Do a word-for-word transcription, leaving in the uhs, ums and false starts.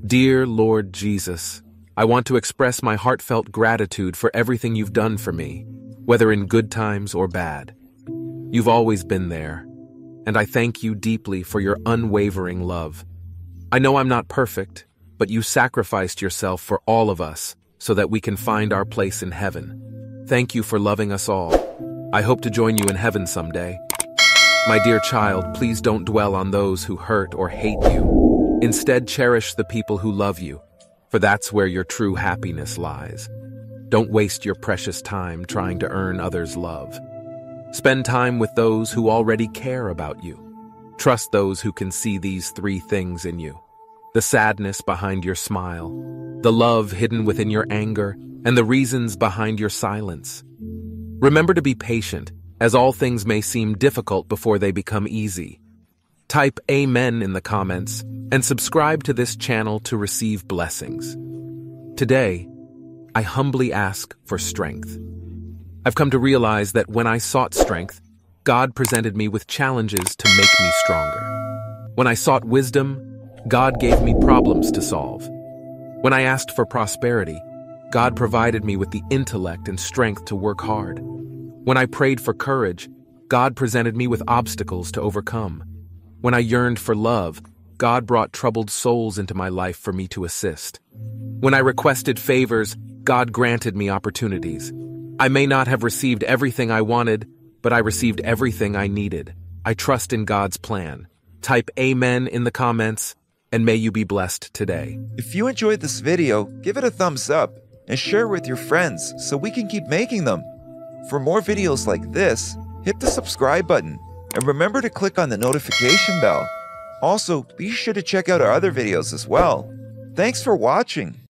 Dear Lord Jesus, I want to express my heartfelt gratitude for everything you've done for me, whether in good times or bad. You've always been there, and I thank you deeply for your unwavering love. I know I'm not perfect, but you sacrificed yourself for all of us so that we can find our place in heaven. Thank you for loving us all. I hope to join you in heaven someday. My dear child, please don't dwell on those who hurt or hate you. Instead, cherish the people who love you, for that's where your true happiness lies. Don't waste your precious time trying to earn others' love. Spend time with those who already care about you. Trust those who can see these three things in you: the sadness behind your smile, the love hidden within your anger, and the reasons behind your silence. Remember to be patient, as all things may seem difficult before they become easy. Type Amen in the comments and subscribe to this channel to receive blessings. Today, I humbly ask for strength. I've come to realize that when I sought strength, God presented me with challenges to make me stronger. When I sought wisdom, God gave me problems to solve. When I asked for prosperity, God provided me with the intellect and strength to work hard. When I prayed for courage, God presented me with obstacles to overcome. When I yearned for love, God brought troubled souls into my life for me to assist. When I requested favors, God granted me opportunities. I may not have received everything I wanted, but I received everything I needed. I trust in God's plan. Type Amen in the comments, and may you be blessed today. If you enjoyed this video, give it a thumbs up and share with your friends so we can keep making them. For more videos like this, hit the subscribe button and remember to click on the notification bell. Also, be sure to check out our other videos as well. Thanks for watching.